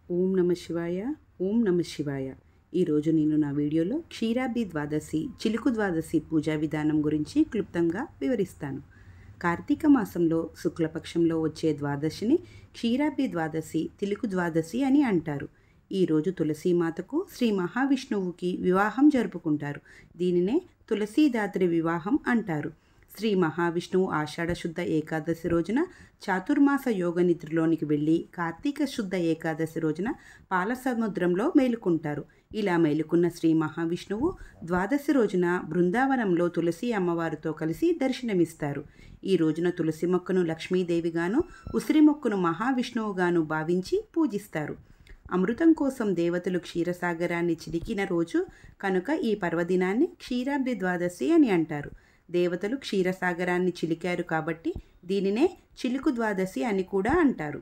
ఓం నమ శివాయ. ఓం నమ శివాయ. ఈరోజు నేను నా వీడియోలో క్షీరాబ్ది ద్వాదశి, చిలుకు ద్వాదశి పూజా విధానం గురించి క్లుప్తంగా వివరిస్తాను. కార్తీక మాసంలో శుక్లపక్షంలో వచ్చే ద్వాదశిని క్షీరాబ్ది ద్వాదశి, చిలుకు ద్వాదశి అని అంటారు. ఈరోజు తులసీమాతకు శ్రీ మహావిష్ణువుకి వివాహం జరుపుకుంటారు. దీనినే తులసీదాత్రి వివాహం అంటారు. శ్రీ మహావిష్ణువు ఆషాఢ శుద్ధ ఏకాదశి రోజున చాతుర్మాస యోగ నిద్రలోనికి వెళ్ళి కార్తీక శుద్ధ ఏకాదశి రోజున పాల సముద్రంలో మేలుకుంటారు. ఇలా మేలుకున్న శ్రీ మహావిష్ణువు ద్వాదశి రోజున బృందావనంలో తులసి అమ్మవారితో కలిసి దర్శనమిస్తారు. ఈ రోజున తులసి మొక్కను లక్ష్మీదేవిగాను, ఉసిరి మొక్కను మహావిష్ణువుగాను భావించి పూజిస్తారు. అమృతం కోసం దేవతలు క్షీరసాగరాన్ని చిలికిన రోజు కనుక ఈ పర్వదినాన్ని క్షీరాబ్ది ద్వాదశి అని అంటారు. దేవతలు క్షీరసాగరాన్ని చిలికారు కాబట్టి దీనినే చిలుకు ద్వాదశి అని కూడా అంటారు.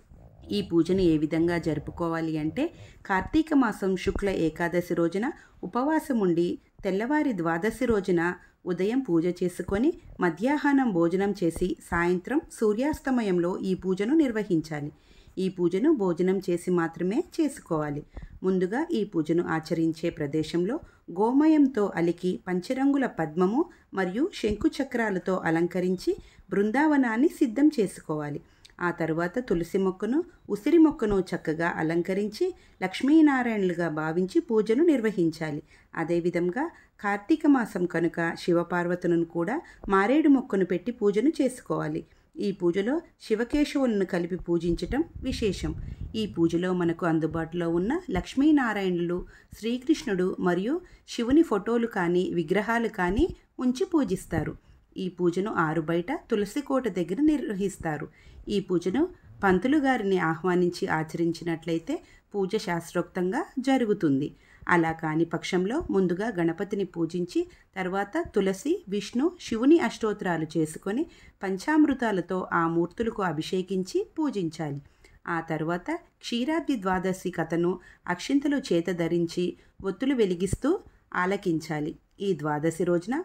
ఈ పూజను ఏ విధంగా జరుపుకోవాలి అంటే, కార్తీక మాసం శుక్ల ఏకాదశి రోజున ఉపవాసం ఉండి తెల్లవారి ద్వాదశి రోజున ఉదయం పూజ చేసుకొని మధ్యాహ్నం భోజనం చేసి సాయంత్రం సూర్యాస్తమయంలో ఈ పూజను నిర్వహించాలి. ఈ పూజను భోజనం చేసి మాత్రమే చేసుకోవాలి. ముందుగా ఈ పూజను ఆచరించే ప్రదేశంలో గోమయంతో అలికి పంచరంగుల పద్మము మరియు శంకు చక్రాలతో అలంకరించి బృందావనాన్ని సిద్ధం చేసుకోవాలి. ఆ తరువాత తులసి మొక్కను, ఉసిరి మొక్కను చక్కగా అలంకరించి లక్ష్మీనారాయణులుగా భావించి పూజను నిర్వహించాలి. అదేవిధంగా కార్తీక మాసం కనుక శివపార్వతులను కూడా మారేడు మొక్కను పెట్టి పూజను చేసుకోవాలి. ఈ పూజలో శివకేశవులను కలిపి పూజించటం విశేషం. ఈ పూజలో మనకు అందుబాటులో ఉన్న లక్ష్మీనారాయణులు, శ్రీకృష్ణుడు మరియు శివుని ఫోటోలు కానీ విగ్రహాలు కానీ ఉంచి పూజిస్తారు. ఈ పూజను ఆరుబయట తులసి కోట దగ్గర నిర్వహిస్తారు. ఈ పూజను పంతులు గారిని ఆహ్వానించి ఆచరించినట్లయితే పూజ శాస్త్రోక్తంగా జరుగుతుంది. అలా కాని పక్షంలో ముందుగా గణపతిని పూజించి తర్వాత తులసి, విష్ణు, శివుని అష్టోత్తరాలు చేసుకొని పంచామృతాలతో ఆ మూర్తులకు అభిషేకించి పూజించాలి. ఆ తర్వాత క్షీరాబ్ది ద్వాదశి కథను అక్షింతలు చేత ధరించి ఒత్తులు వెలిగిస్తూ ఆలకించాలి. ఈ ద్వాదశి రోజున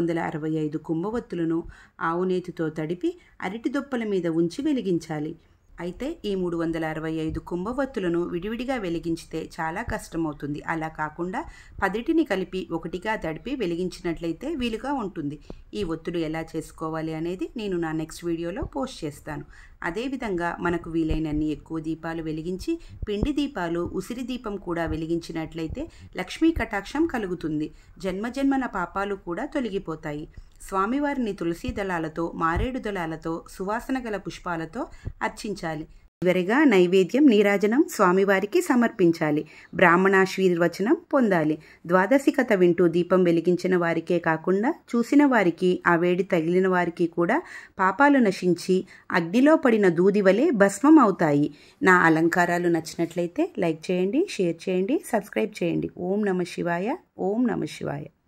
365 కుంభవత్తులను ఆవునేతితో తడిపి అరటి దొప్పల మీద ఉంచి వెలిగించాలి. అయితే ఈ 365 కుంభవత్తులను విడివిడిగా వెలిగించితే చాలా కష్టమవుతుంది. అలా కాకుండా 10టిని కలిపి ఒకటిగా తడిపి వెలిగించినట్లయితే వీలుగా ఉంటుంది. ఈ ఒత్తులు ఎలా చేసుకోవాలి అనేది నేను నా నెక్స్ట్ వీడియోలో పోస్ట్ చేస్తాను. అదేవిధంగా మనకు వీలైనన్ని ఎక్కువ దీపాలు వెలిగించి పిండి దీపాలు, ఉసిరి దీపం కూడా వెలిగించినట్లయితే లక్ష్మీ కటాక్షం కలుగుతుంది. జన్మజన్మల పాపాలు కూడా తొలగిపోతాయి. స్వామివారిని తులసీ దళాలతో, మారేడు దళాలతో, సువాసన గల పుష్పాలతో అర్చించాలి. చివరిగా నైవేద్యం, నీరాజనం స్వామివారికి సమర్పించాలి. బ్రాహ్మణాశీర్వచనం పొందాలి. ద్వాదశి కథ వింటూ దీపం వెలిగించిన వారికే కాకుండా చూసిన వారికి, ఆ వేడి తగిలిన వారికి కూడా పాపాలు నశించి అగ్నిలో పడిన దూది వలె భస్మం అవుతాయి. నా అలంకారాలు నచ్చినట్లయితే లైక్ చేయండి, షేర్ చేయండి, సబ్స్క్రైబ్ చేయండి. ఓం నమ శివాయ. ఓం నమ శివాయ.